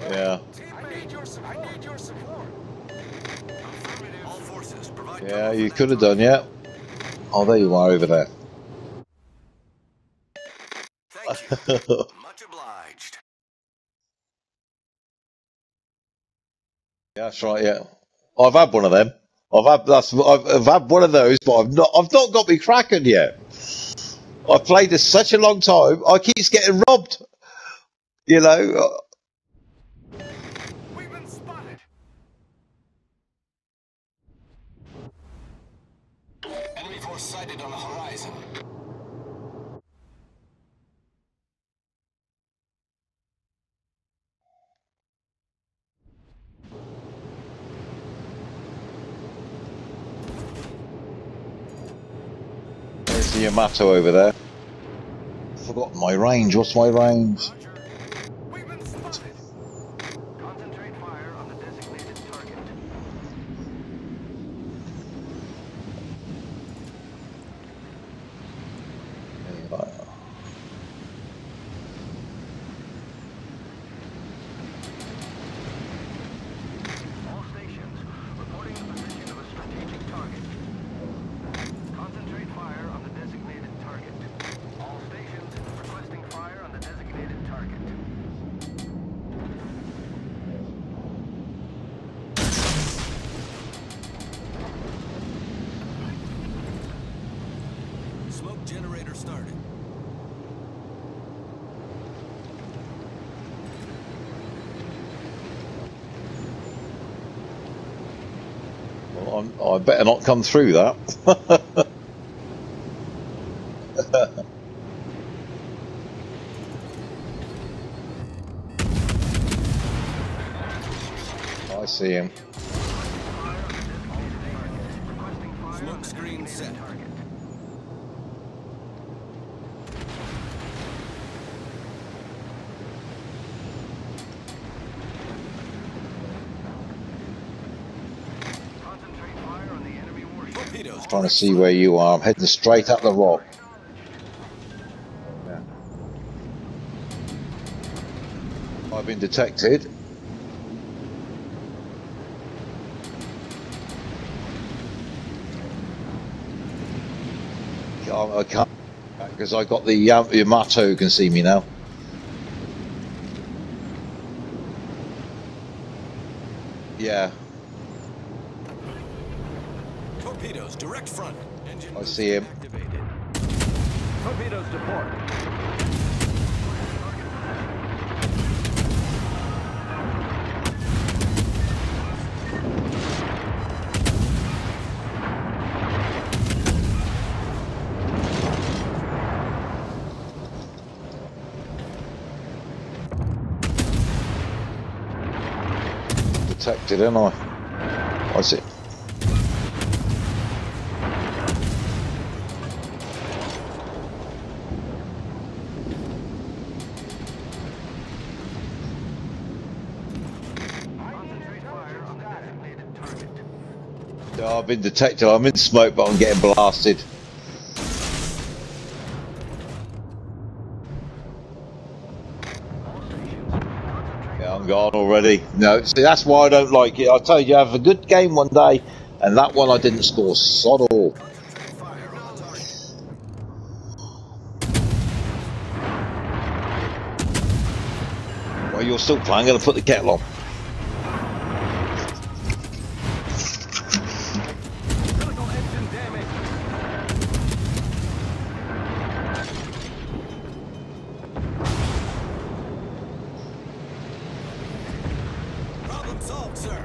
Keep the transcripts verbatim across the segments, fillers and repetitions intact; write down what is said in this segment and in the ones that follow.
Yeah. I need your support. I need your support. All forces provide. Yeah, you could have done, yeah. Oh, there you are over there. Thank you. Much obliged. Yeah, that's right. Yeah, I've had one of them. I've had that's I've, I've had one of those, but I've not I've not got me Kraken yet. I've played this such a long time. I keep getting robbed. You know. We've been spotted. Enemy force sighted on the horizon. There's the Yamato over there. I've forgotten my range. What's my range? We've been spotted. Concentrate fire on the designated target. All stations reporting the position of a strategic target. Concentrate fire on the designated target. All stations requesting fire on the designated target. Smoke generator started. Well, I'm, I better not come through that. I see him. Smoke screen set. Concentrate fire on the enemy warship. Torpedoes. Trying to see where you are. I'm heading straight up the rock. Yeah. I've been detected. I can't because I got the Yamato who can see me now. Yeah, Torpedoes direct front. Engine I see him. activated. Torpedoes to port. Detected, ain't I? I see. Concentrate fire on the designated target. Yeah, I've been detected. I'm in smoke, but I'm getting blasted. Yeah, I'm gone already. No, see, that's why I don't like it. I told you I have a good game one day, and that one I didn't score sod all. Concentrate fire on the target. Well, you're still playing. I'm going to put the kettle on. Critical engine damage. Problem solved, sir.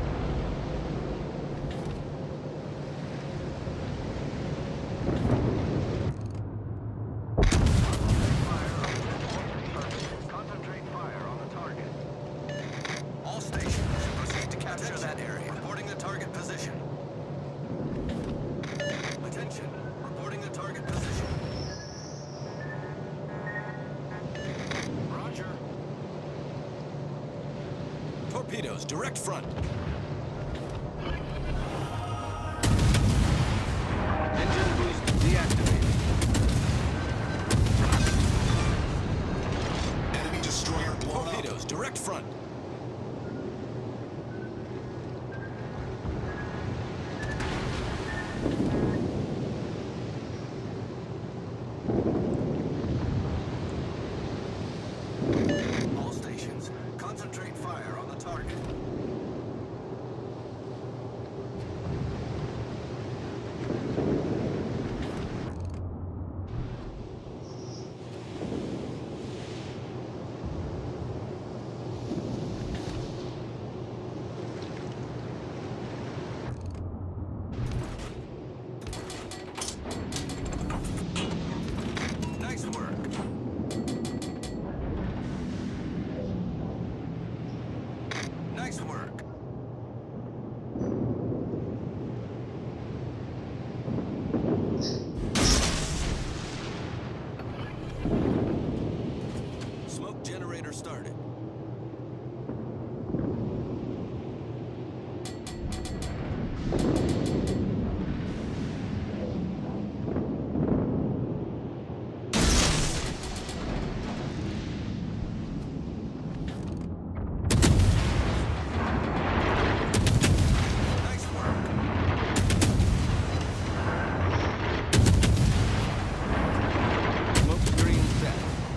Concentrate fire on the target. All stations proceed to capture that area. Reporting the target position. Attention. Reporting the target position. Roger. Torpedoes direct front. Engine boost deactivated. Enemy destroyer blown up. Torpedoes direct front. All stations, concentrate fire on the target. Nice work. Nice work. Smoke generator started. Nice work. Smoke screen set.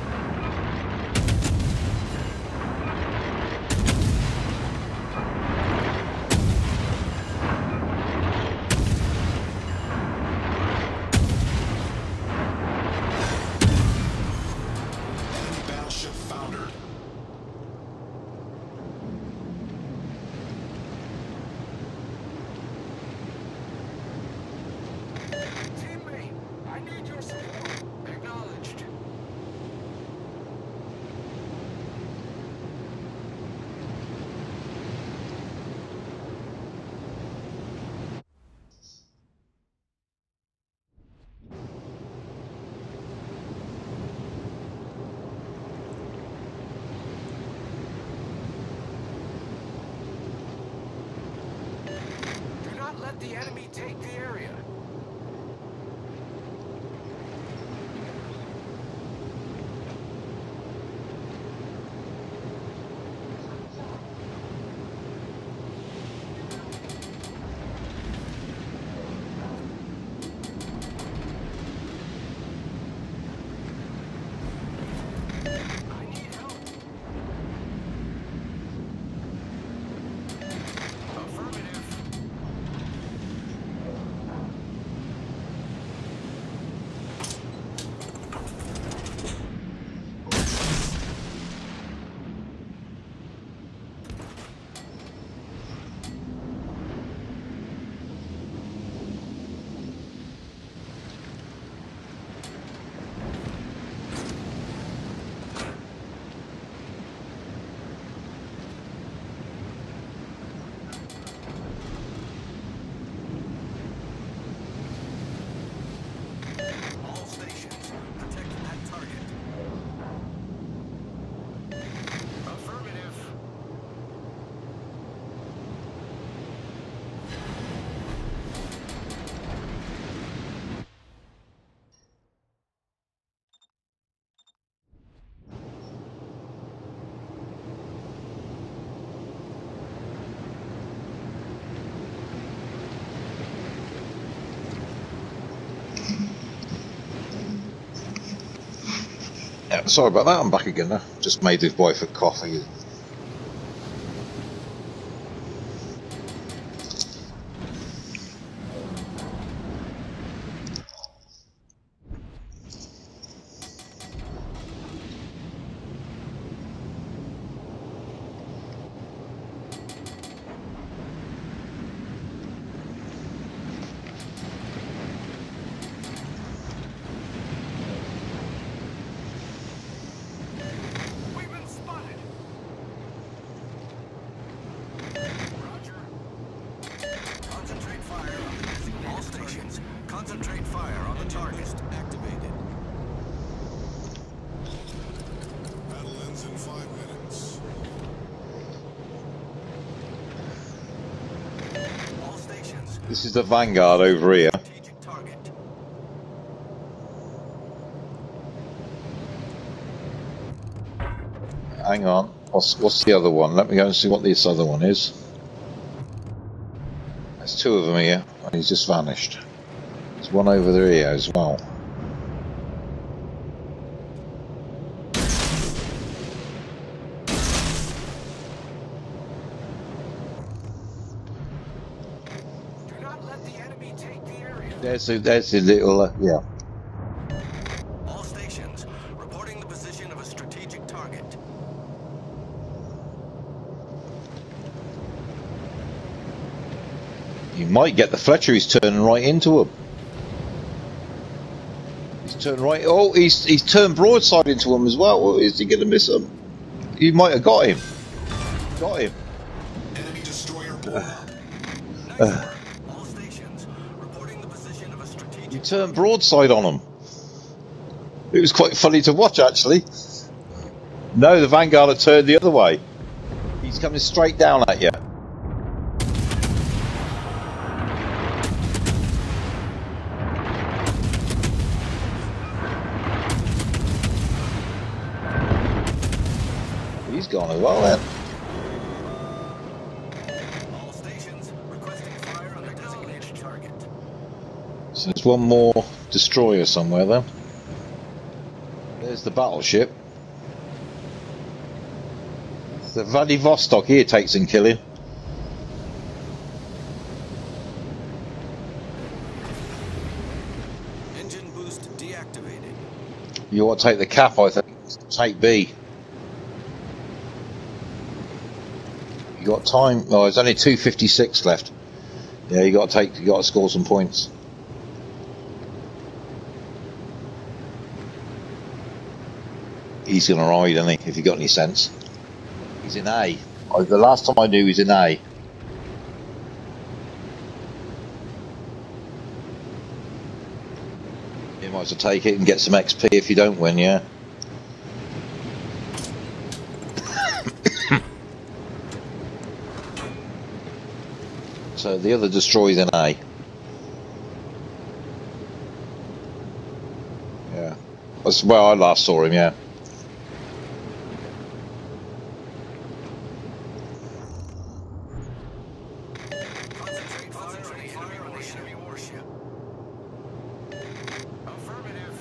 Enemy battleship foundered. Teammate, I need your support. Acknowledged. Do not let the enemy take the area. I need help. Affirmative. All stations, protect that target. Affirmative. Yeah, sorry about that. I'm back again now. Just made his wife a coffee. We've been spotted. Roger. Concentrate fire on the designated all stations. Concentrate fire on the target. Activated. Battle ends in five minutes. All stations. This is the Vanguard over here. Strategic target. Hang on. What's, what's the other one? Let me go and see what this other one is. There's two of them here, and he's just vanished. There's one over there here as well. There's the, there's the little, uh, yeah. All stations reporting the position of a strategic target. You might get the Fletcher. He's turning right into him. He's turned right. Oh, he's he's turned broadside into him as well. Oh, is he going to miss him? You might have got him. Got him. Enemy destroyer Uh, Nice uh, work. All stations reporting the position of a he strategic turned broadside on him. It was quite funny to watch, actually. No, the Vanguard had turned the other way. He's coming straight down at you. He's gone as well then. All stations requesting fire on their designated target. So there's one more destroyer somewhere then. There's the battleship. The Vladivostok here takes in killing. Engine boost deactivated. You want to take the cap, I think. Take B. You got time? Oh, there's only two fifty-six left. Yeah, you got to take. You got to score some points. He's gonna ride, isn't he? If you got any sense. He's in A. Oh, the last time I knew, he was in A. You might as well take it and get some X P if you don't win, yeah. So the other destroys in A. Yeah. That's where I last saw him, yeah. Concentrate fire on the enemy warship. Affirmative.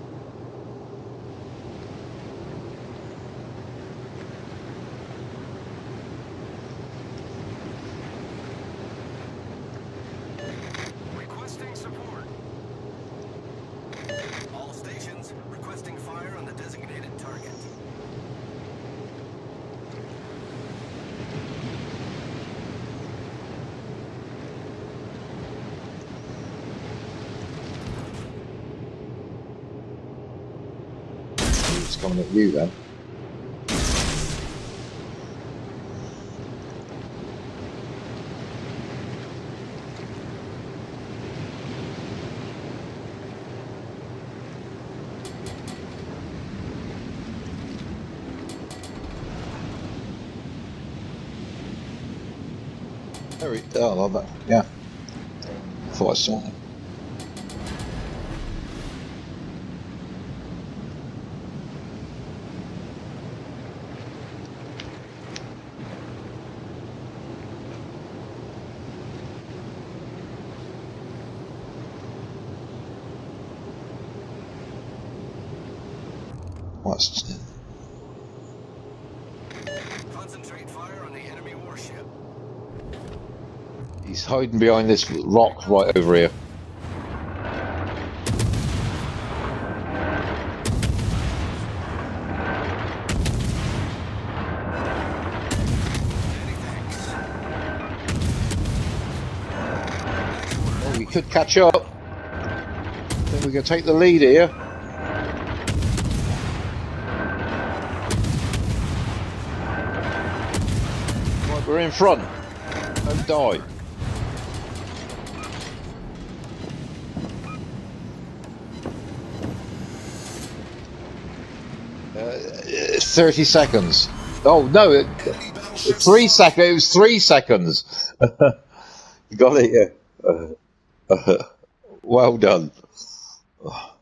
Requesting support. All stations requesting fire on the designated target. He's coming at you then. There he, oh, I love that. Yeah. Thought I saw him. What's Concentrate fire on the enemy warship. he's hiding behind this rock right over here. Oh, we could catch up. I think we can take the lead here. Right, we're in front. Don't die. Uh, thirty seconds. Oh no, it, it, three seconds. It was three seconds. You got it, yeah. Uh, uh, well done.